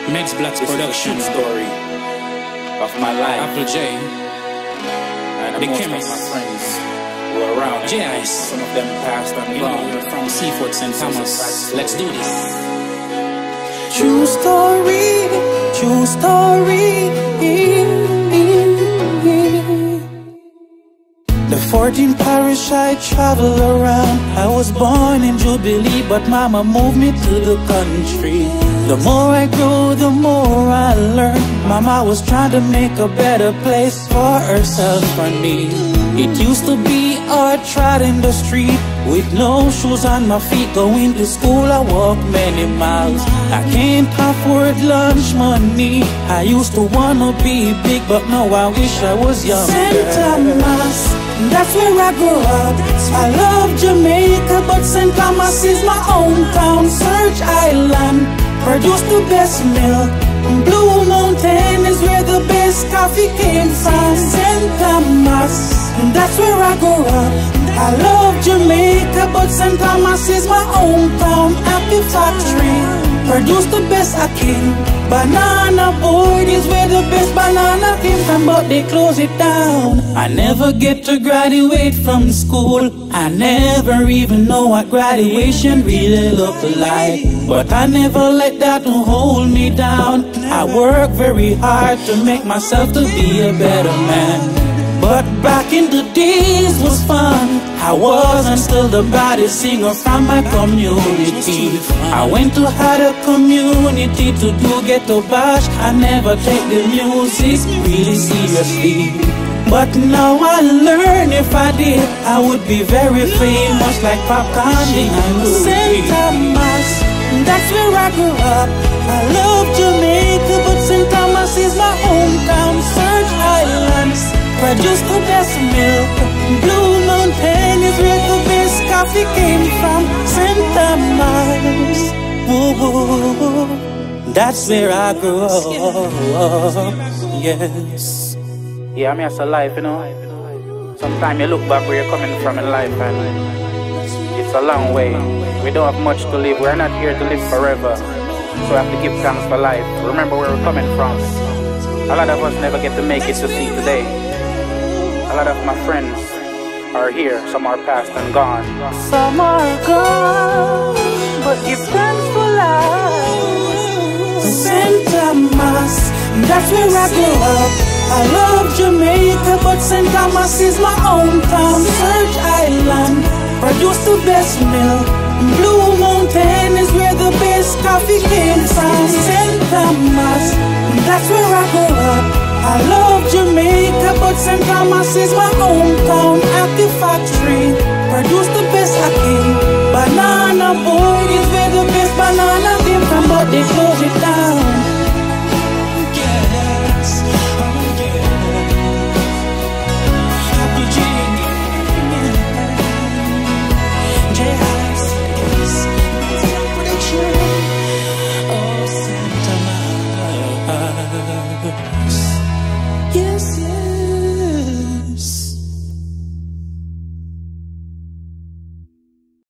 Megs Black's production story of my life. Apple J. And the most chemist. of my friends were around. J.I.S. Some of them passed and gone. From Seaford St. Thomas. Let's do this. True story, true story. The 14th parish I travel around. I was born in Jubilee, but mama moved me to the country. The more I grew, the more I learned. Mama was trying to make a better place for herself and me. It used to be hard trot in the street, with no shoes on my feet. Going to school, I walked many miles. I can't afford lunch money. I used to wanna be big, but now I wish I was younger. St. Thomas, that's where I grew up. I love Jamaica, but St. Thomas is my hometown. Search Island produce the best milk. Blue Mountain is where the best coffee came from. St. Thomas, that's where I grew up. I love Jamaica, but St. Thomas is my hometown. Happy Factory produce the best I can. Banana Board is where the best banana came from, but they close it down. I never get to graduate from school. I never even know what graduation really looked like. But I never let that hold me down. I work very hard to make myself to be a better man. But back in the days was fun. I wasn't still the baddest singer from my community. I went to harder community to do ghetto bash. I never take the music really seriously. But now I learn if I did, I would be very famous like Popcorn and Louis. St. Thomas, that's where I grew up. I love Jamaica, but St. Thomas is my hometown. Search Islands produce the best milk. Blue Mountain is where the best coffee came from. St. Thomas, whoa, that's where I grew up. Yes. Yeah, I mean, it's a life, you know. Sometimes you look back where you're coming from in life and it's a long way. We don't have much to live. We're not here to live forever. So we have to give thanks for life. Remember where we're coming from. A lot of us never get to make it to see today. A lot of my friends are here. Some are past and gone. Some are gone, but give thanks for life. St. Thomas, that's where I grew up. I love Jamaica, but St. Thomas is my hometown. Search Island produce the best milk. Blue Mountain is where the best coffee came from. St. Thomas, that's where I grew up. I love Jamaica, but St. Thomas is my hometown. Happy Factory produce the best I can. Banana Board is where the best banana came from, but they close it down.